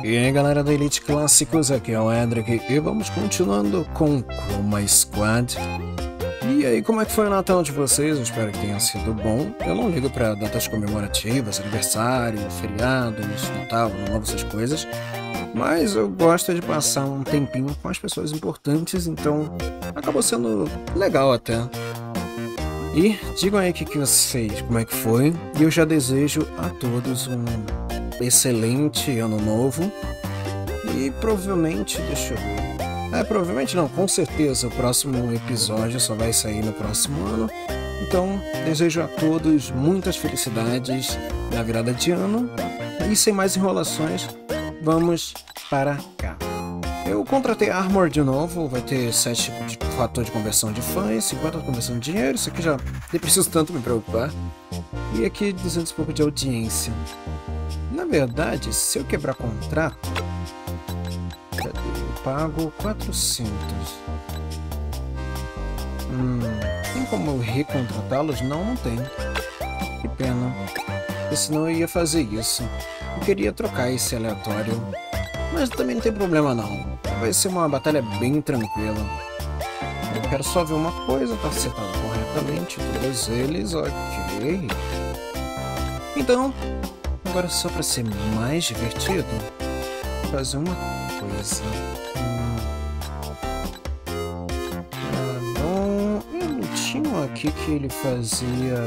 E aí galera da Elite Clássicos, aqui é o Edric e vamos continuando com Chroma Squad. E aí, como é que foi o Natal de vocês? Eu espero que tenha sido bom. Eu não ligo para datas comemorativas, aniversário, feriados, Natal, Ano Novo, essas coisas. Mas eu gosto de passar um tempinho com as pessoas importantes, então acabou sendo legal até. E digam aí como é que foi. E eu já desejo a todos um excelente ano novo. E provavelmente, deixa eu ver. Provavelmente não, com certeza o próximo episódio só vai sair no próximo ano. Então, desejo a todos muitas felicidades na virada de ano. E sem mais enrolações, vamos para cá. Eu contratei a Armor de novo, vai ter 7 de fator de conversão de fãs, 50 de conversão de dinheiro, isso aqui já nem preciso tanto me preocupar. E aqui 200 e pouco de audiência. Na verdade, se eu quebrar contrato, eu pago 400. Tem como eu recontratá-los? Não tem. Que pena. Porque senão eu ia fazer isso. Eu queria trocar esse aleatório. Mas também não tem problema não. Vai ser uma batalha bem tranquila. Eu quero só ver uma coisa, tá setado corretamente. Todos eles, ok. Então, agora só para ser mais divertido, vou fazer uma coisa. Bom, eu não tinha aqui que ele fazia.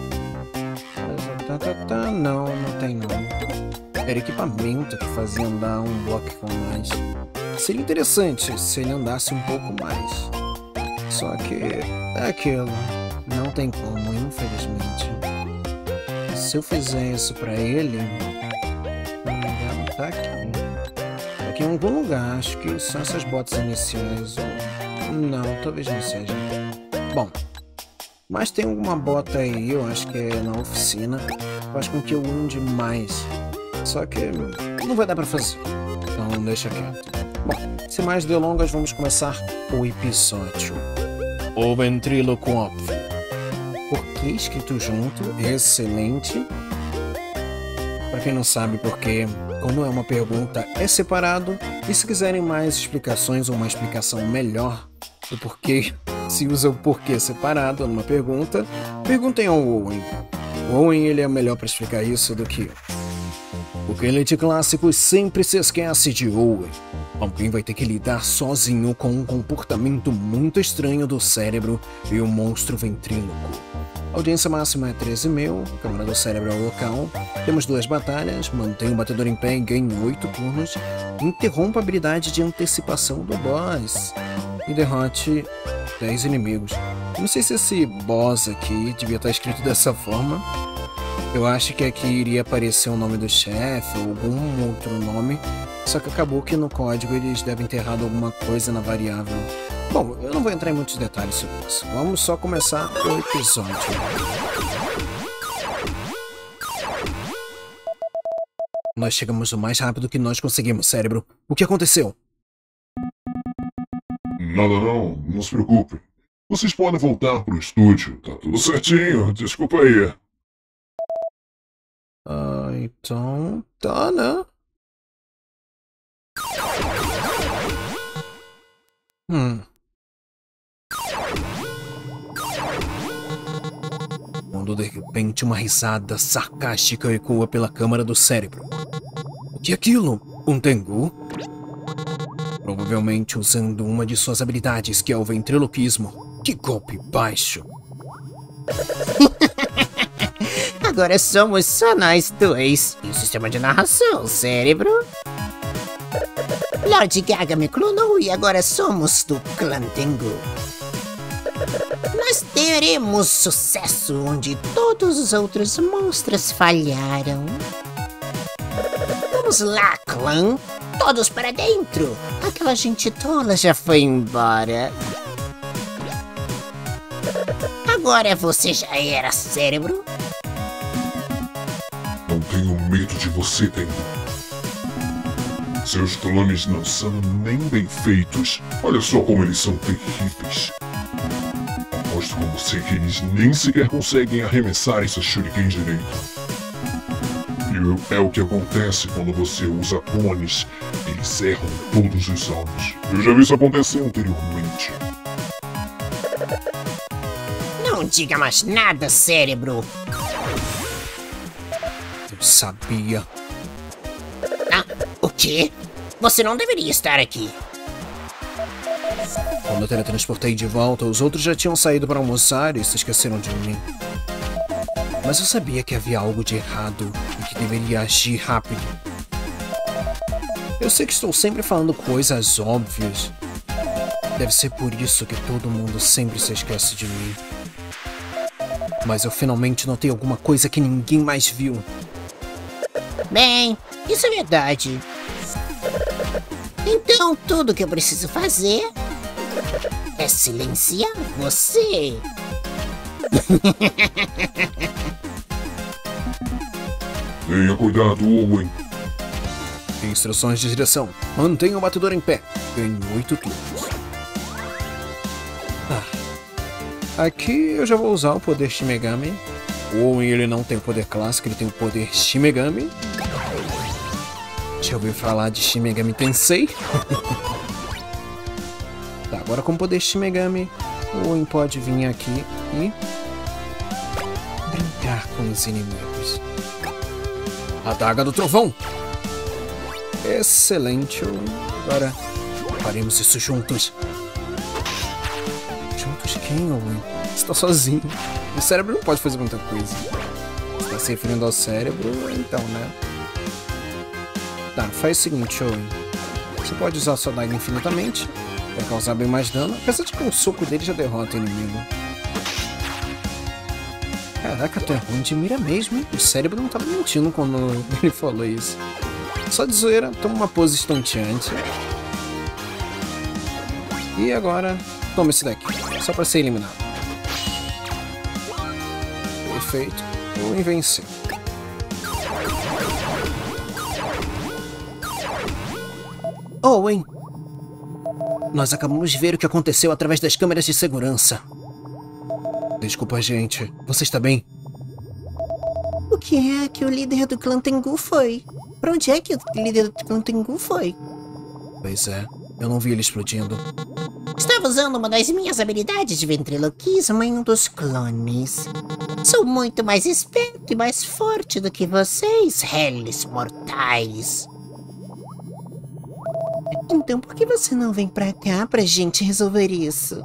Não tem não. Era equipamento que fazia andar um bloco com mais. Seria interessante se ele andasse um pouco mais. Só que é aquilo. Não tem como, infelizmente. Se eu fizer isso pra ele, não tá aqui. Tá aqui em algum lugar. Acho que são essas botas iniciais. Não, talvez não seja. Bom, mas tem alguma bota aí, eu acho que é na oficina. Faz com que eu ande mais. Só que não vai dar pra fazer. Então deixa quieto. Bom, sem mais delongas, vamos começar o episódio. O ventríloco óbvio. Por que escrito junto? Excelente. Pra quem não sabe porque, como é uma pergunta, é separado. E se quiserem mais explicações ou uma explicação melhor do porquê, se usa o porquê separado numa pergunta, perguntem ao Owen. O Owen ele é melhor para explicar isso do que eu. Porque Elite Clássicos sempre se esquece de Owen. Alguém vai ter que lidar sozinho com um comportamento muito estranho do cérebro e o monstro ventríloco. A audiência máxima é 13 mil, a câmara do cérebro é o local. Temos 2 batalhas, mantenha o batedor em pé e ganhe 8 turnos. Interrompa a habilidade de antecipação do boss. E derrote 10 inimigos. Eu não sei se esse boss aqui devia estar escrito dessa forma. Eu acho que aqui iria aparecer o nome do chefe ou algum outro nome, só que acabou que no código eles devem ter errado alguma coisa na variável. Bom, eu não vou entrar em muitos detalhes sobre isso. Vamos só começar o episódio. Nós chegamos o mais rápido que nós conseguimos, cérebro. O que aconteceu? Nada não se preocupe. Vocês podem voltar pro estúdio, tá tudo certinho, desculpa aí. Então tá, né? Quando de repente uma risada sarcástica ecoa pela câmara do cérebro. O que é aquilo? Um Tengu? Provavelmente usando uma de suas habilidades, que é o ventriloquismo. Que golpe baixo! Agora somos só nós dois. E o sistema de narração, cérebro? Lord Gaga me clonou e agora somos do clã Tengu. Nós teremos sucesso onde todos os outros monstros falharam. Vamos lá, clã. Todos para dentro. Aquela gente tola já foi embora. Agora você já era, cérebro? Não tenho medo de você, Tengu. Seus clones não são nem bem feitos. Olha só como eles são terríveis. Aposto com você que eles nem sequer conseguem arremessar esses shurikens direito. E é o que acontece quando você usa clones. Eles erram todos os anos. Eu já vi isso acontecer anteriormente. Não diga mais nada, cérebro. Eu sabia. Ah, o quê? Você não deveria estar aqui. Quando eu teletransportei de volta, os outros já tinham saído para almoçar e se esqueceram de mim. Mas eu sabia que havia algo de errado e que deveria agir rápido. Eu sei que estou sempre falando coisas óbvias. Deve ser por isso que todo mundo sempre se esquece de mim. Mas eu finalmente notei alguma coisa que ninguém mais viu. Bem, isso é verdade. Então, tudo que eu preciso fazer é silenciar você. Tenha cuidado, Owen. Instruções de direção. Mantenha o batedor em pé. Ganhe 8 turnos. Aqui eu já vou usar o poder Shimegami. O Owen, ele não tem o poder clássico, ele tem o poder Shimegami. Já ouviu falar de Shimegami Tensei? Tá, agora com o poder Shimegami, o Owen pode vir aqui e brincar com os inimigos. Adaga do Trovão! Excelente, Owen. Agora faremos isso juntos. Juntos quem, Owen? Você tá sozinho. O cérebro não pode fazer muita coisa. Você tá se referindo ao cérebro, então, né? Tá, faz o seguinte, Owen. Você pode usar sua daga infinitamente, vai causar bem mais dano, apesar de que um soco dele já derrota o inimigo. Caraca, tu é ruim de mira mesmo, hein? O cérebro não tava mentindo quando ele falou isso. Só de zoeira, toma uma pose estonteante. E agora, toma esse daqui, só pra ser eliminado. Perfeito, Owen venceu. Owen! Nós acabamos de ver o que aconteceu através das câmeras de segurança. Desculpa, gente. Você está bem? O que é que o líder do clã Tengu foi? Pra onde é que o líder do clã Tengu foi? Pois é, eu não vi ele explodindo. Estava usando uma das minhas habilidades de ventriloquismo em um dos clones. Sou muito mais esperto e mais forte do que vocês, réis mortais. Então por que você não vem pra cá pra gente resolver isso?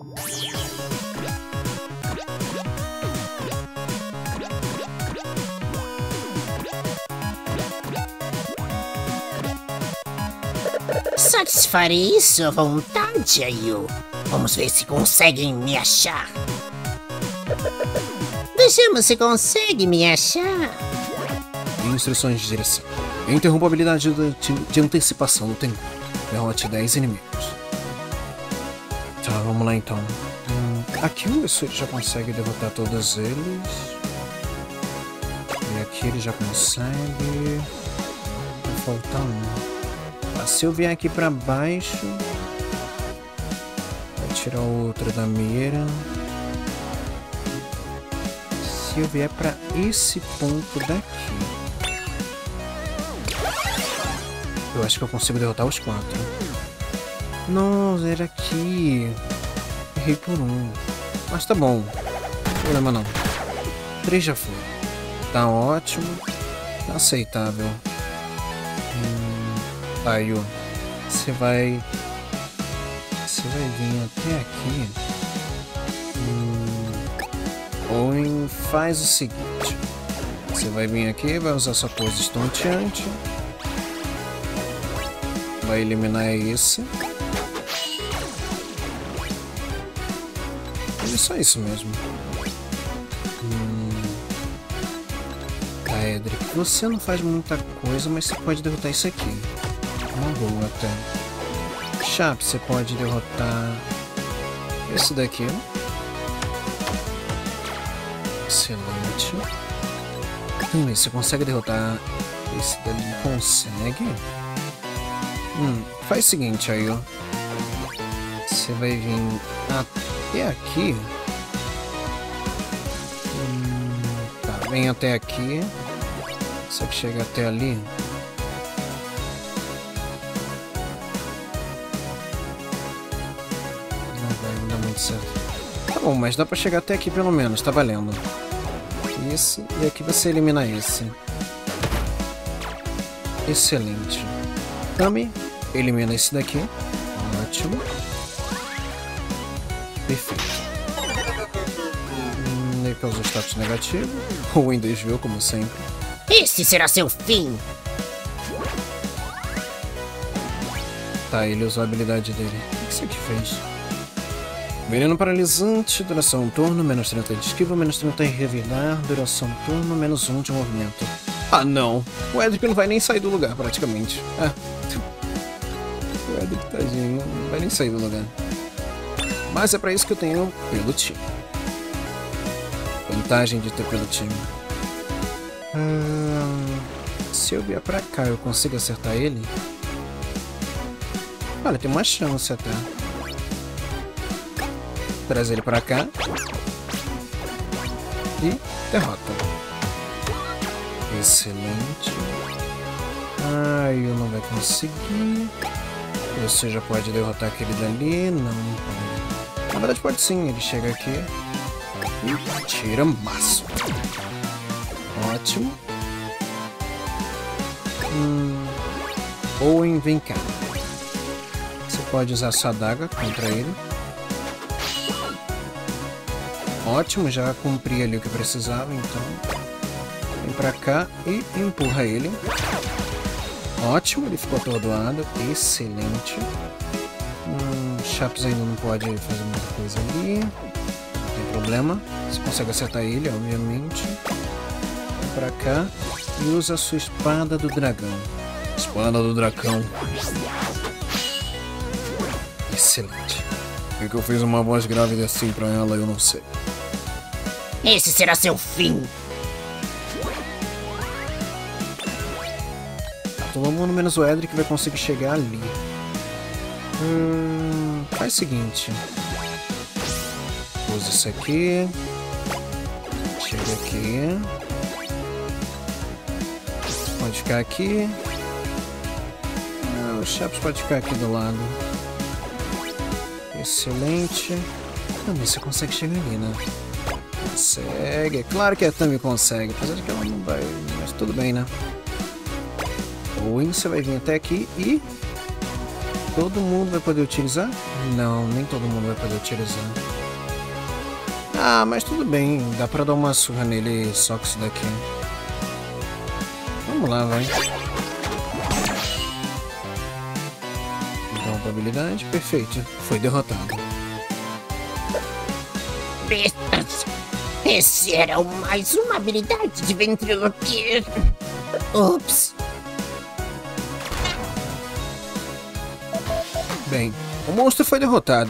Satisfarei sua vontade, Ayu. Vamos ver se conseguem me achar. Vejamos se consegue me achar. Instruções de direção. Interrompa a habilidade de antecipação do Tengu. Derrote 10 inimigos. Tá, vamos lá então. Aqui o Yusuri já consegue derrotar todos eles. E aqui ele já consegue. Vai faltar um. Se eu vier aqui pra baixo, vai tirar o outro da mira. Se eu vier pra esse ponto daqui, eu acho que eu consigo derrotar os 4. Não, era aqui. Errei por um. Mas tá bom. Não problema não. 3 já foi. Tá ótimo. Tá aceitável. Aí, você vai vir até aqui. Ou faz o seguinte: você vai vir aqui, vai usar sua pose estonteante, vai eliminar esse. É só isso mesmo. Tá, Edric, você não faz muita coisa, mas você pode derrotar isso aqui. Uma boa até. Chap, você pode derrotar esse daqui. Excelente. Você consegue derrotar esse dali? Consegue? Faz o seguinte aí, ó. Você vai vir até aqui. Tá, vem até aqui. Consegue chegar até ali? Não dá muito certo. Tá bom, mas dá pra chegar até aqui pelo menos, tá valendo. Esse, e aqui você elimina esse. Excelente. Tami, elimina esse daqui. Ótimo. Perfeito. Ele causou status negativo. O Owen desviou, como sempre. Esse será seu fim! Tá, ele usou a habilidade dele. O que isso aqui fez? Veneno paralisante, duração um turno, menos 30 de esquiva, menos 30 em revidar, duração um turno, menos 1 de movimento. Ah, não! O Edric não vai nem sair do lugar, praticamente. Ah. O Edric, tadinho, não vai nem sair do lugar. Mas é pra isso que eu tenho pelo time. Vantagem de ter pelo time. Se eu vier pra cá, eu consigo acertar ele? Olha, tem uma chance até. Traz ele pra cá. E derrota. Excelente. Eu não vai conseguir. Você já pode derrotar aquele dali. Não pode. Na verdade pode sim. Ele chega aqui e tira maço. Ótimo. Owen, vem cá. Você pode usar sua adaga contra ele. Ótimo, já cumpri ali o que precisava, então vem pra cá e empurra ele. Ótimo, ele ficou atordoado. Excelente. Chaps ainda não pode fazer muita coisa ali. Não tem problema. Você consegue acertar ele, obviamente. Vem pra cá e usa a sua espada do dragão. Espada do dragão. Excelente. Por que eu fiz uma voz grave assim pra ela, eu não sei. Esse será seu fim! Todo mundo menos o Edric vai conseguir chegar ali. Faz o seguinte. Usa isso aqui. Chega aqui. Pode ficar aqui. O Chaps pode ficar aqui do lado. Excelente. Também você consegue chegar ali, né? Consegue. É claro que a Tami consegue. Apesar de que ela não vai. Mas tudo bem, né? O Owen, você vai vir até aqui e... todo mundo vai poder utilizar? Não, nem todo mundo vai poder utilizar. Mas tudo bem. Dá pra dar uma surra nele só com isso daqui. Vamos lá, vai. Então, habilidade. Perfeito. Foi derrotado. Esse era mais uma habilidade de ventriloquismo. Ups. Bem, o monstro foi derrotado.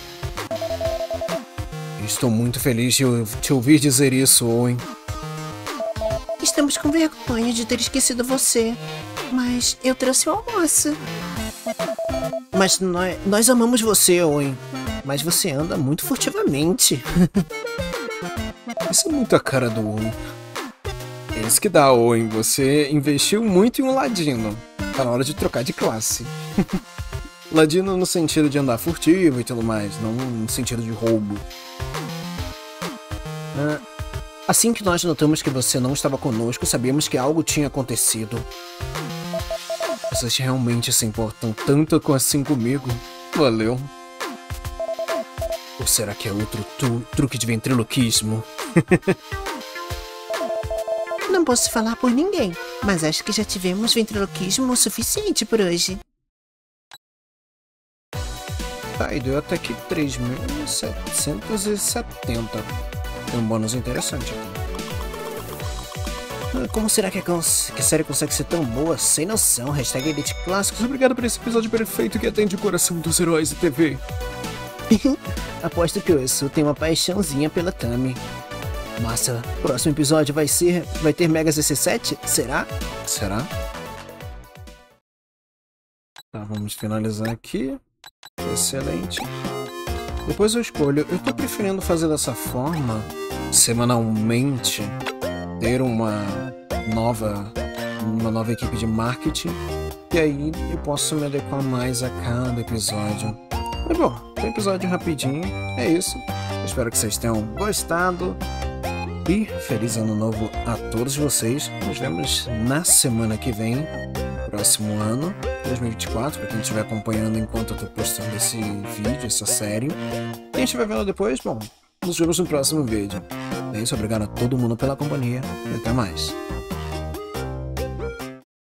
Estou muito feliz de te ouvir dizer isso, Owen. Estamos com vergonha de ter esquecido você, mas eu trouxe o almoço. Mas nós amamos você, Owen. Mas você anda muito furtivamente. Isso é muito a cara do Owen. É isso que dá, Owen. Você investiu muito em um ladino. Tá na hora de trocar de classe. Ladino no sentido de andar furtivo e tudo mais, não no sentido de roubo. Assim que nós notamos que você não estava conosco, sabíamos que algo tinha acontecido. Vocês realmente se importam tanto assim comigo? Valeu. Ou será que é outro truque de ventriloquismo? Não posso falar por ninguém, mas acho que já tivemos ventriloquismo o suficiente por hoje. Tá, e deu até aqui 3.770. Tem um bônus interessante aqui. Como será que a série consegue ser tão boa? Sem noção. Hashtag Elite Clássicos. Obrigado por esse episódio perfeito que atende o coração dos heróis da TV. Aposto que o Esu tem uma paixãozinha pela Tami. Massa, próximo episódio vai ter Megas EC7? Será? Será? Tá, vamos finalizar aqui. Excelente. Depois eu escolho. Eu tô preferindo fazer dessa forma, semanalmente, ter uma nova uma nova equipe de marketing, e aí eu posso me adequar mais a cada episódio. Mas bom, um episódio rapidinho, é isso. Eu espero que vocês tenham gostado. E feliz ano novo a todos vocês. Nos vemos na semana que vem, próximo ano, 2024, para quem estiver acompanhando enquanto eu tô postando esse vídeo, essa série. Quem estiver vendo depois, bom, nos vemos no próximo vídeo. É isso, obrigado a todo mundo pela companhia e até mais.